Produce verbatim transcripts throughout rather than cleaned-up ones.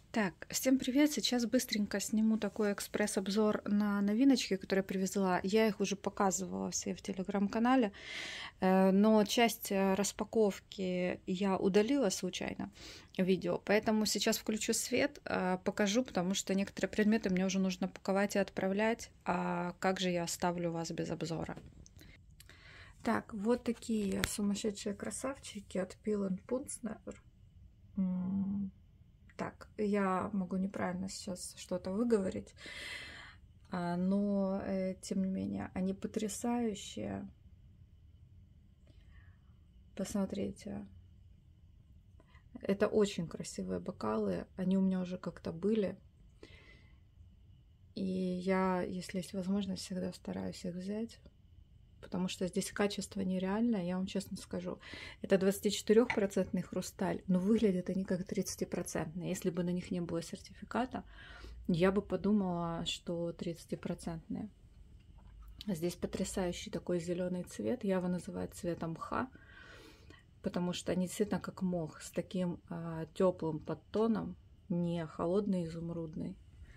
Так, всем привет! Сейчас быстренько сниму такой экспресс-обзор на новиночки, которые привезла. Я их уже показывала все в телеграм-канале, э, но часть э, распаковки я удалила случайно видео, поэтому сейчас включу свет, э, покажу, потому что некоторые предметы мне уже нужно паковать и отправлять, а как же я оставлю вас без обзора? Так, вот такие сумасшедшие красавчики от Peel and Punzner. Так, я могу неправильно сейчас что-то выговорить, но э, тем не менее они потрясающие. Посмотрите, это очень красивые бокалы, они у меня уже как-то были, и я, если есть возможность, всегда стараюсь их взять, потому что здесь качество нереальное, я вам честно скажу. Это двадцатичетырёхпроцентный хрусталь, но выглядят они как тридцатипроцентные. Если бы на них не было сертификата, я бы подумала, что тридцатипроцентные. Здесь потрясающий такой зеленый цвет. Я его называю цветом мха, потому что они действительно как мох, с таким а, теплым подтоном, не холодный изумрудный,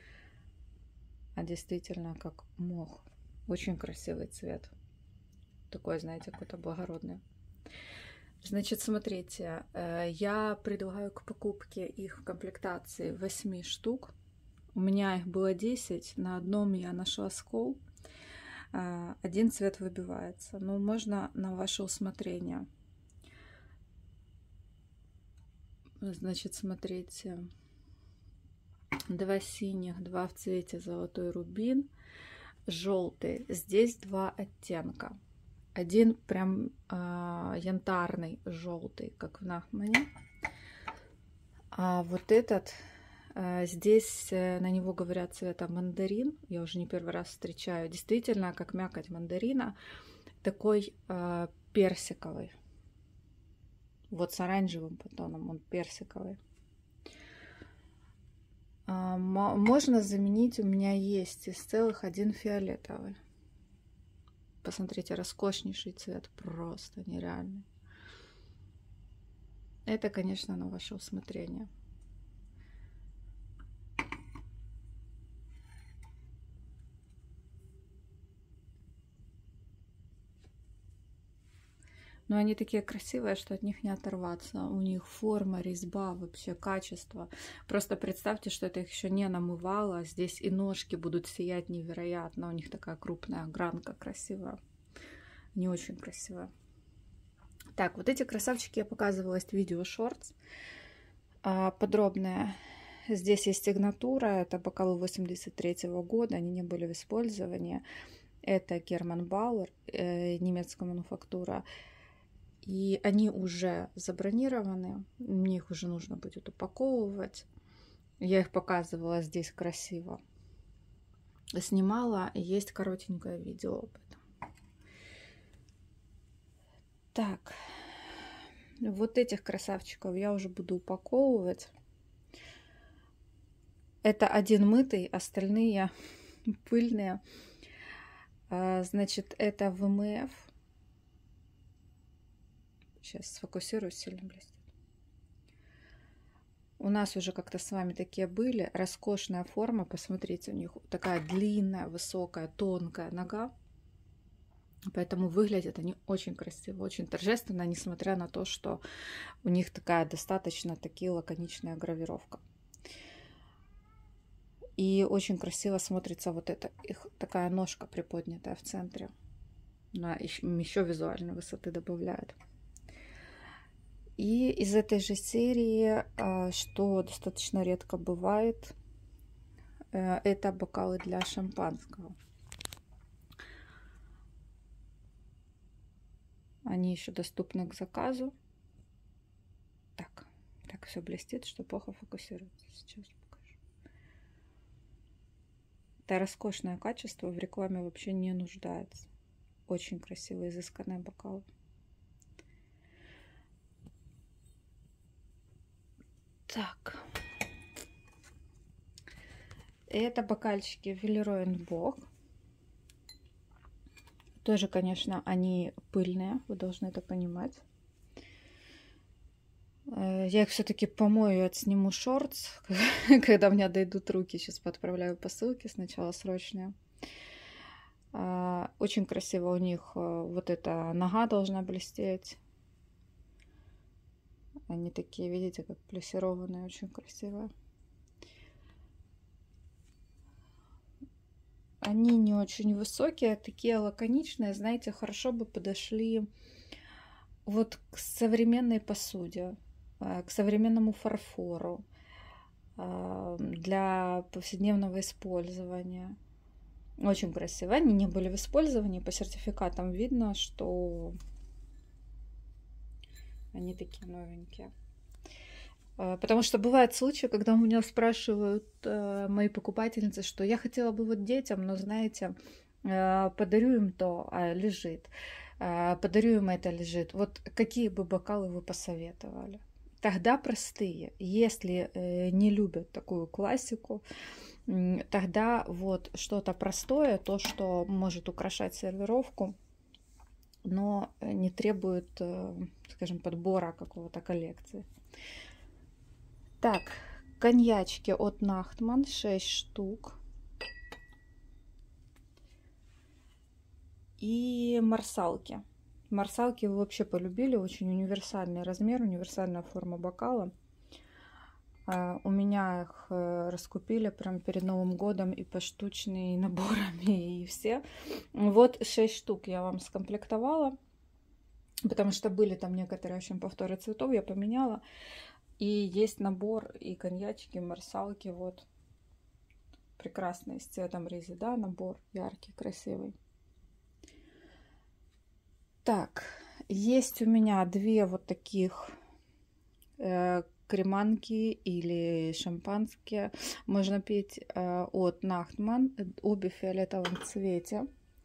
а действительно как мох. Очень красивый цвет. Такой, знаете, какой-то благородный. Значит, смотрите, я предлагаю к покупке их в комплектации восемь штук. У меня их было десять, на одном я нашла скол. Один цвет выбивается, но можно на ваше усмотрение. Значит, смотрите, два синих, два в цвете золотой рубин, желтый. Здесь два оттенка. Один прям э, янтарный желтый, как в Нахмане. А вот этот, э, здесь э, на него говорят цветом мандарин. Я уже не первый раз встречаю. Действительно, как мякоть мандарина. Такой э, персиковый. Вот с оранжевым подтоном, он персиковый. А, можно заменить, у меня есть из целых один фиолетовый. Посмотрите, роскошнейший цвет, просто нереальный. Это, конечно, на ваше усмотрение. Но они такие красивые, что от них не оторваться. У них форма, резьба, вообще качество. Просто представьте, что это их еще не намывало. Здесь и ножки будут сиять невероятно. У них такая крупная гранка красивая. Не очень красивая. Так, вот эти красавчики я показывала в видео шортс. Подробная. Здесь есть сигнатура. Это бокалы восемьдесят третьего года. Они не были в использовании. Это Герман Бауэр, немецкая мануфактура. И они уже забронированы, мне их уже нужно будет упаковывать. Я их показывала здесь красиво. Снимала, и есть коротенькое видео об этом. Так, вот этих красавчиков я уже буду упаковывать. Это один мытый, остальные пыльные. Значит, это вэ эм эф. Сейчас сфокусируюсь, сильно блестит. У нас уже как-то с вами такие были. Роскошная форма. Посмотрите, у них такая длинная, высокая, тонкая нога. Поэтому выглядят они очень красиво, очень торжественно, несмотря на то, что у них такая достаточно таки лаконичная гравировка. И очень красиво смотрится вот эта их такая ножка приподнятая в центре. Она еще визуальной высоты добавляет. И из этой же серии, что достаточно редко бывает, это бокалы для шампанского. Они еще доступны к заказу. Так, так все блестит, что плохо фокусируется. Сейчас покажу. Это роскошное качество, в рекламе вообще не нуждается. Очень красивые, изысканные бокалы. Так, это бокальчики Villeroy Boch. Тоже, конечно, они пыльные, вы должны это понимать. Я их все-таки помою и отсниму шортс, когда у меня дойдут руки. Сейчас подправляю посылки сначала срочные. Очень красиво у них вот эта нога должна блестеть. Они такие, видите, как плюсированные, очень красивые. Они не очень высокие, такие лаконичные, знаете, хорошо бы подошли вот к современной посуде, к современному фарфору, для повседневного использования. Очень красиво. Они не были в использовании, по сертификатам видно, что они такие новенькие. Потому что бывают случаи, когда у меня спрашивают э, мои покупательницы, что я хотела бы вот детям, но, знаете, э, подарю им то, а лежит, э, подарю им это, лежит. Вот какие бы бокалы вы посоветовали? Тогда простые. Если э, не любят такую классику, э, тогда вот что-то простое, то, что может украшать сервировку, но не требует, э, скажем, подбора какого-то коллекции. Так, коньячки от Нахтман, шесть штук. И марсалки. Марсалки вы вообще полюбили, очень универсальный размер, универсальная форма бокала. У меня их раскупили прям перед Новым годом и поштучные, и наборами, и все. Вот шесть штук я вам скомплектовала, потому что были там некоторые, в общем, повторы цветов, я поменяла. И есть набор и коньячки, и марсалки, вот. Прекрасный, с цветом резида, набор яркий, красивый. Так, есть у меня две вот таких э, креманки или шампанские. Можно пить э, от Нахтман, обе в фиолетовом цвете.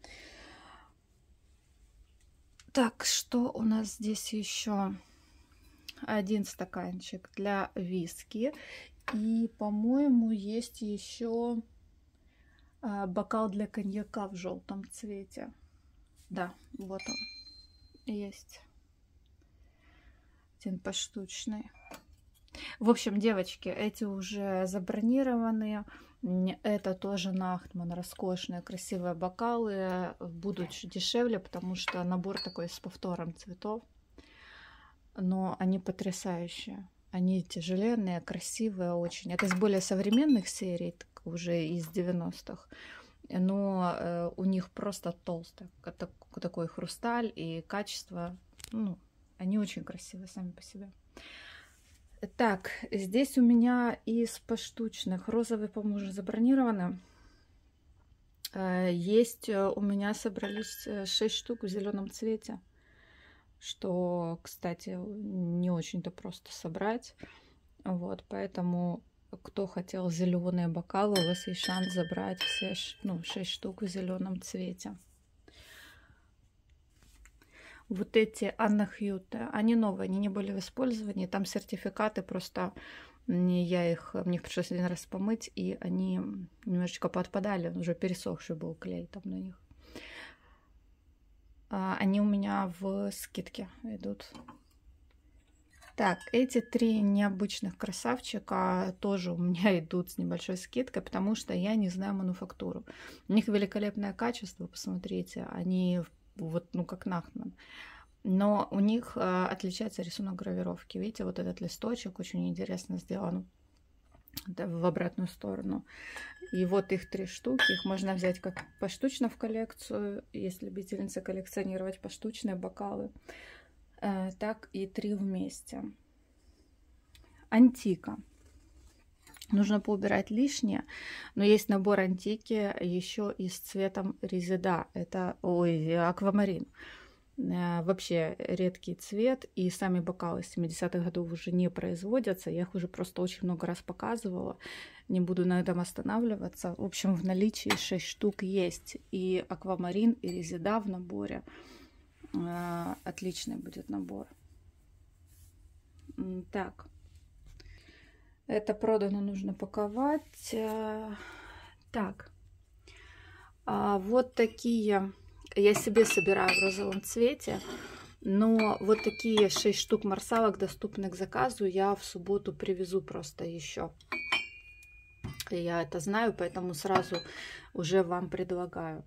Так, что у нас здесь еще? Один стаканчик для виски. И, по-моему, есть еще э, бокал для коньяка в желтом цвете. Да, вот он. Есть один поштучный. В общем, девочки, эти уже забронированные. Это тоже Нахтман, роскошные, красивые бокалы. Будут чуть дешевле, потому что набор такой с повтором цветов. Но они потрясающие. Они тяжеленные, красивые очень. Это из более современных серий, уже из девяностых. Но э, у них просто толстый такой хрусталь и качество, ну, они очень красивые сами по себе. Так, здесь у меня из поштучных розовый, по-моему, уже забронированы. Э, есть у меня собрались шесть штук в зеленом цвете, что, кстати, не очень-то просто собрать. Вот, поэтому кто хотел зеленые бокалы, у вас есть шанс забрать все, ну, шесть штук в зеленом цвете. Вот эти Анна Хьюте, они новые, они не были в использовании, там сертификаты, просто я их, мне пришлось один раз помыть, и они немножечко подпадали, уже пересохший был клей там на них. Они у меня в скидке идут. Так, эти три необычных красавчика тоже у меня идут с небольшой скидкой, потому что я не знаю мануфактуру. У них великолепное качество, посмотрите, они вот, ну, как Нахтман. Но у них э, отличается рисунок гравировки. Видите, вот этот листочек очень интересно сделан в обратную сторону. И вот их три штуки. Их можно взять как поштучно в коллекцию, если любительницы коллекционировать поштучные бокалы. Так и три вместе. Антика. Нужно поубирать лишнее, но есть набор антики еще и с цветом резида. Это, ой, аквамарин. Вообще редкий цвет, и сами бокалы с семидесятых годов уже не производятся. Я их уже просто очень много раз показывала. Не буду на этом останавливаться. В общем, в наличии шесть штук есть. И аквамарин, и резида в наборе. Отличный будет набор. Так, это продано, нужно паковать. Так, вот такие я себе собираю в розовом цвете. Но вот такие шесть штук марсалок доступны к заказу. Я в субботу привезу просто еще. Я это знаю, поэтому сразу уже вам предлагаю.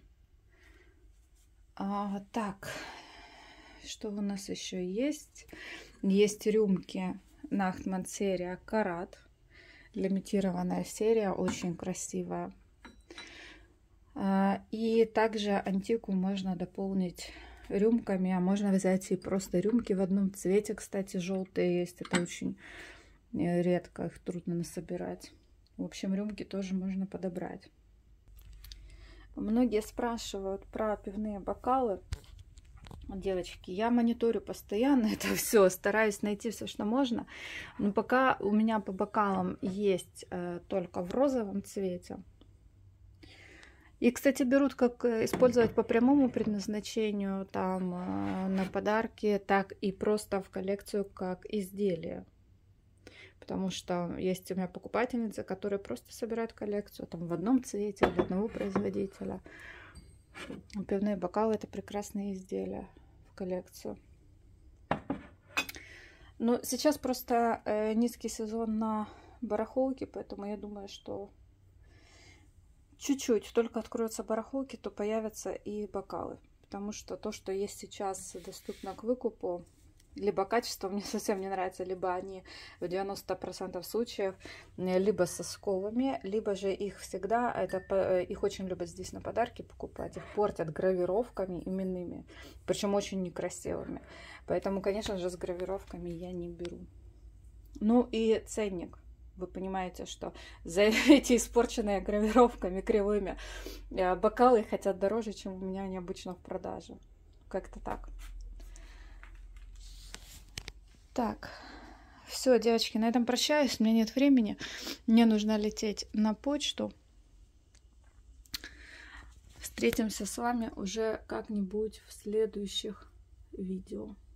А, так, что у нас еще есть? Есть рюмки Нахтман серия Карат. Лимитированная серия, очень красивая. А, и также антику можно дополнить рюмками, а можно взять и просто рюмки в одном цвете, кстати, желтые есть. Это очень редко, их трудно насобирать. В общем, рюмки тоже можно подобрать. Многие спрашивают про пивные бокалы. Девочки, я мониторю постоянно это все, стараюсь найти все, что можно. Но пока у меня по бокалам есть э, только в розовом цвете. И, кстати, берут как использовать по прямому предназначению, там э, на подарки, так и просто в коллекцию как изделие. Потому что есть у меня покупательницы, которые просто собирают коллекцию там в одном цвете, для одного производителя. Пивные бокалы — это прекрасные изделия в коллекцию. Но сейчас просто э, низкий сезон на барахолке, поэтому я думаю, что чуть-чуть только откроются барахолки, то появятся и бокалы. Потому что то, что есть сейчас доступно к выкупу, либо качество мне совсем не нравится, либо они в девяноста процентах случаев либо со сколами, либо же их всегда, это, их очень любят здесь на подарки покупать, их портят гравировками именными, причем очень некрасивыми. Поэтому, конечно же, с гравировками я не беру. Ну и ценник. Вы понимаете, что за эти испорченные гравировками кривыми бокалы хотят дороже, чем у меня они обычно в продаже. Как-то так. Так, все, девочки, на этом прощаюсь. У меня нет времени. Мне нужно лететь на почту. Встретимся с вами уже как-нибудь в следующих видео.